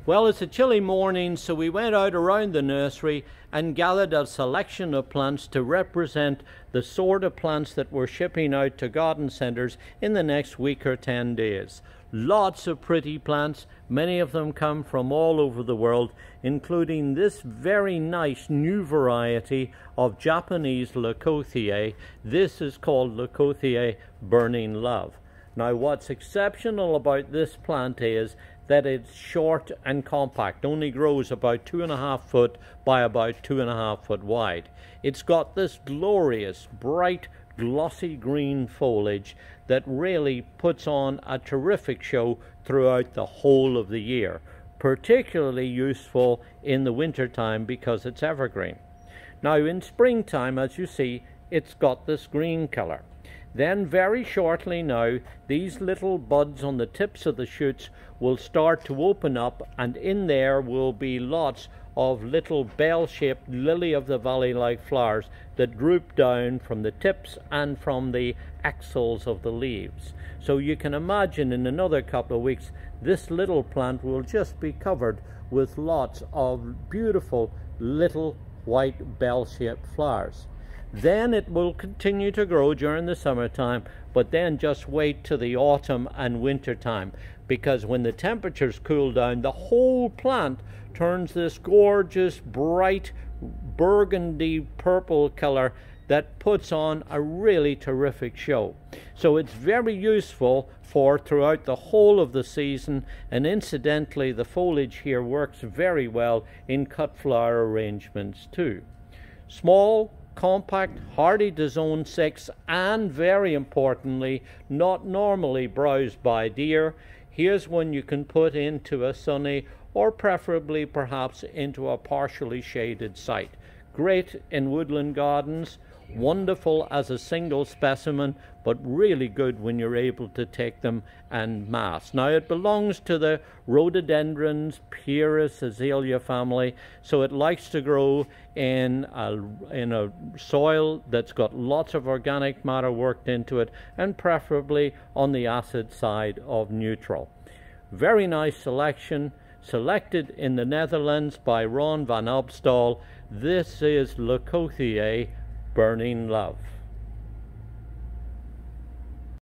Well, it's a chilly morning, so we went out around the nursery and gathered a selection of plants to represent the sort of plants that we're shipping out to garden centres in the next week or 10 days. Lots of pretty plants, many of them come from all over the world, including this very nice new variety of Japanese Leucothea. This is called Leucothea Burning Love. Now, what's exceptional about this plant is that it's short and compact, only grows about 2.5 foot by about 2.5 foot wide. It's got this glorious, bright, glossy green foliage that really puts on a terrific show throughout the whole of the year, particularly useful in the winter time because it's evergreen. Now in springtime, as you see, it's got this green color. Then very shortly now, these little buds on the tips of the shoots will start to open up, and in there will be lots of little bell-shaped lily-of-the-valley-like flowers that droop down from the tips and from the axils of the leaves. So you can imagine in another couple of weeks, this little plant will just be covered with lots of beautiful little white bell-shaped flowers. Then it will continue to grow during the summertime, but then just wait to the autumn and winter time, because when the temperatures cool down, the whole plant turns this gorgeous, bright, burgundy purple color that puts on a really terrific show. So it's very useful for throughout the whole of the season, and incidentally the foliage here works very well in cut flower arrangements too. Small, compact, hardy to zone 6, and very importantly, not normally browsed by deer. Here's one you can put into a sunny or preferably perhaps into a partially shaded site. Great in woodland gardens, wonderful as a single specimen, but really good when you're able to take them en masse. Now it belongs to the rhododendrons, Pieris azalea family, so it likes to grow in a soil that's got lots of organic matter worked into it, and preferably on the acid side of neutral. Very nice selection, selected in the Netherlands by Ron van Obstal. This is Leucothea Burning Love.